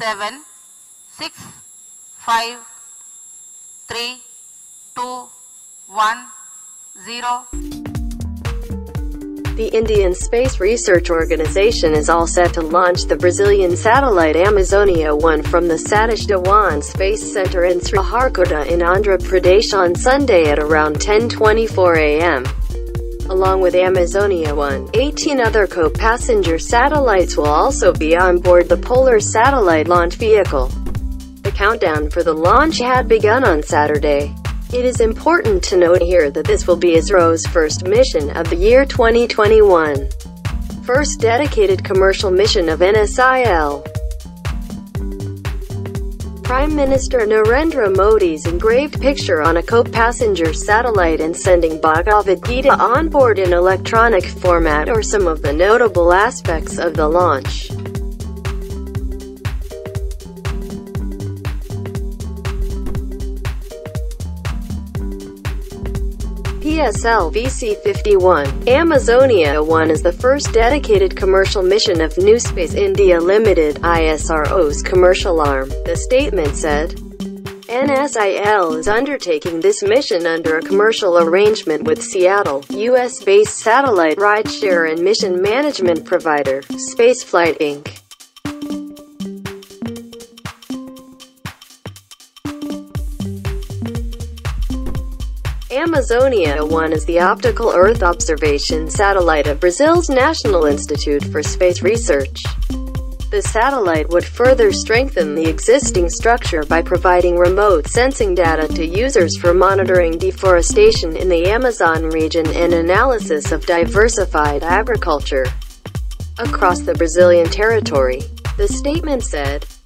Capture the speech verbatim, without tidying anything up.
seven, six, five, three, two, one, zero. The Indian Space Research Organization is all set to launch the Brazilian satellite Amazonia one from the Satish Dhawan Space Center in Sriharkota in Andhra Pradesh on Sunday at around ten twenty-four a m Along with Amazonia one, eighteen other co-passenger satellites will also be on board the Polar Satellite Launch Vehicle. The countdown for the launch had begun on Saturday. It is important to note here that this will be ISRO's first mission of the year twenty twenty-one. First dedicated commercial mission of N S I L. Prime Minister Narendra Modi's engraved picture on a co-passenger satellite and sending Bhagavad Gita on board in electronic format are some of the notable aspects of the launch. P S L V C fifty-one. Amazonia one is the first dedicated commercial mission of New Space India Limited, I S R O's commercial arm, the statement said. N S I L is undertaking this mission under a commercial arrangement with Seattle, U S-based satellite rideshare and mission management provider, Spaceflight Incorporated. Amazonia one is the optical Earth observation satellite of Brazil's National Institute for Space Research. The satellite would further strengthen the existing structure by providing remote sensing data to users for monitoring deforestation in the Amazon region and analysis of diversified agriculture across the Brazilian territory, the statement said.